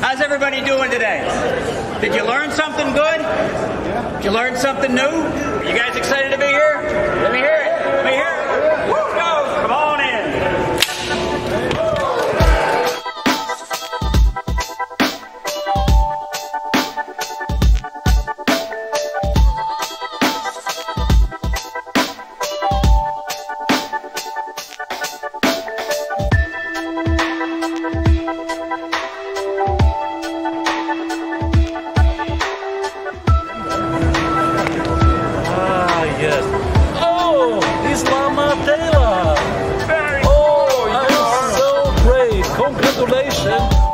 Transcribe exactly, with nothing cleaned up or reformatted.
How's everybody doing today? Did you learn something good? Did you learn something new? Are you guys excited to be here? Let me hear it. Let me hear it. Let's go. Come on in. Yes. Oh, Islama Taylor. Very oh, I'm so great. Congratulations.